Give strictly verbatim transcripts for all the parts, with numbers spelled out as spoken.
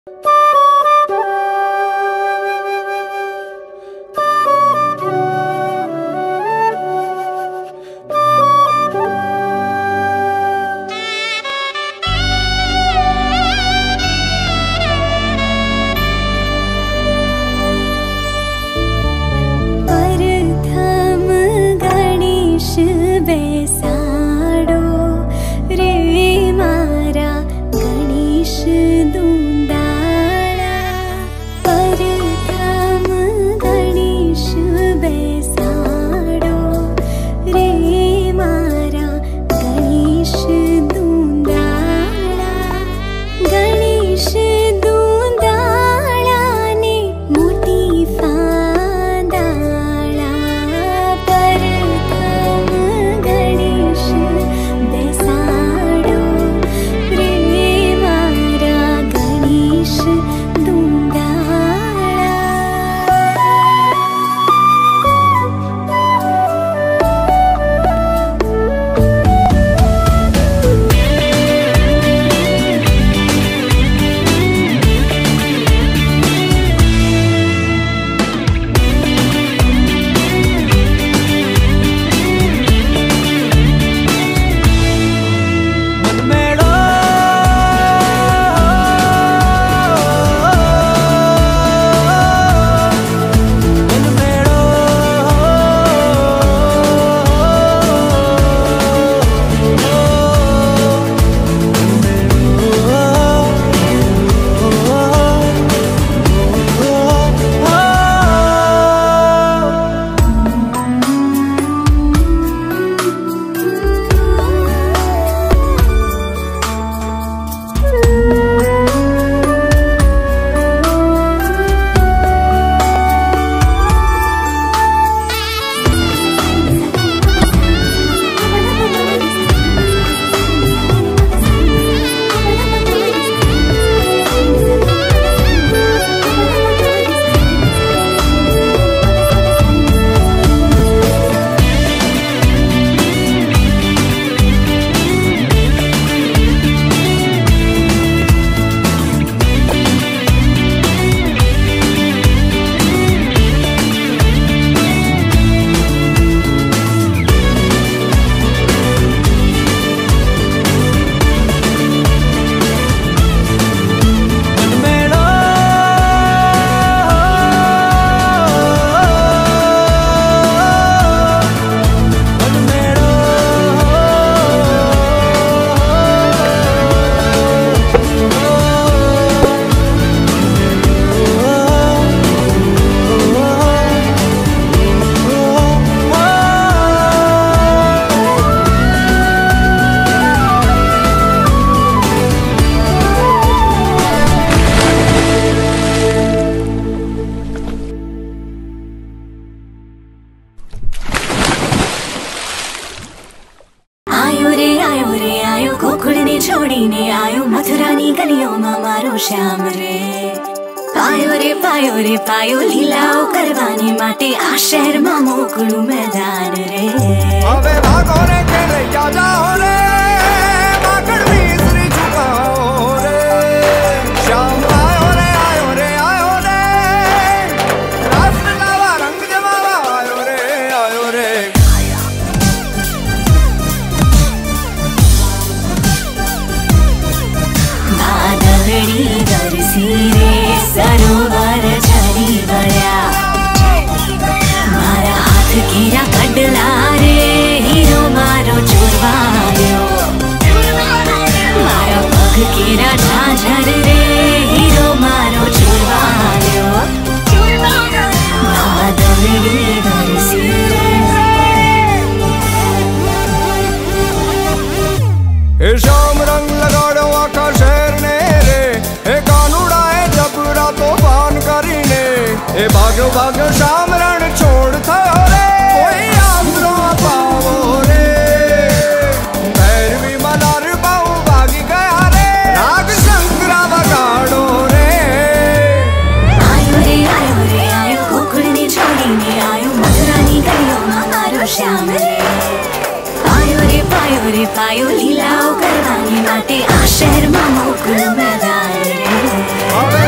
छोड़ीने आयो मथुरानी गलियों में मारो श्याम रे। पायो रे पायो रे पायो लीलाओ करवानी माटे आ शहर में मोकळू मैदान रे। अबे भागो रे खेले जा जाओ रे माकड़ मिस्री झुकाओ रे। श्याम आयो रे आयो रे आयो रे रास लावा रंग जमावा आयो रे आयो रे। बादलड़ी बरसी रे सरोवर झरी गया मारा हाथ कीरा कड़ला रे हीरो मारो चुरवायो मारा पग कीरा झांझर रे हीरो मारो चुरवायो। बादलड़ी बरसी रे श्याम रंग लगाड़ो आका शहर ने रे ए कानूड़ा है जबरा तूफान करीने ए भागो भागो श्याम रण छोड़ थायो रे कोई आमरो पावो रे। भैरवी मलार पाऊ भागी गया रे राग शंकरा बगाड़ो रे। आयो रे आयो रे आयो गोकुलनी छोड़ीने आयो मथुरानी गलियों में मारो श्याम रे। पायो रे पायो रे पायो लीलाओ करवानी माटे आ शहर में मोकळू मैदान रे।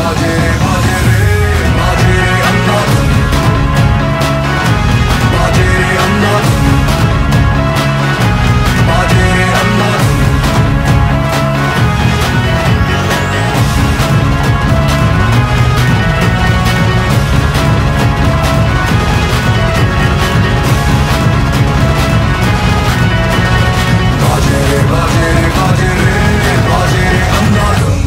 बाजे बाजे रे बाजे रे अंधाधुन बाजे रे अंधाधुन बाजे रे अंधाधुन बाजे रे बाजे रे बाजे रे बाजे रे अंधाधुन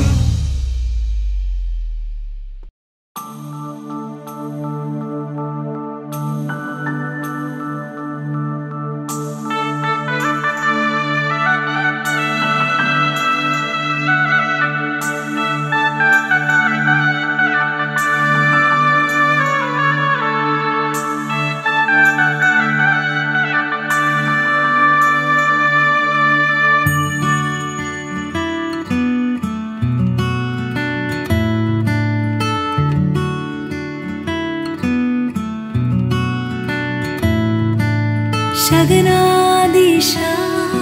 शगना दिशा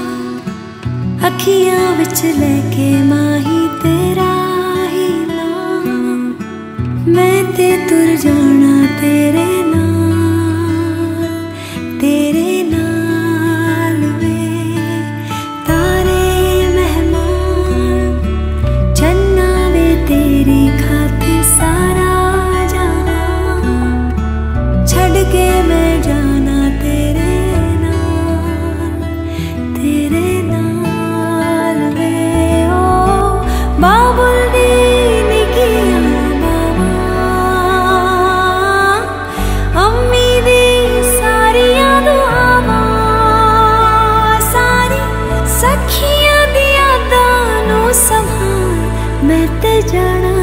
अखियां विच लेके माही तेरा ही नाम मैं ते तुर जाना तेरे नाल तेरे नाल वे तारे मेहमान चन्ना वे तेरी खातिर सारा जहां छड़ के मैं जाना तेरे तेरे नाल वे ओ बाबुल दी निकिया बाबा अम्मी दी सारियां दुआवां सारी सखियां दी यादां नूं संभाल मैं ते जाना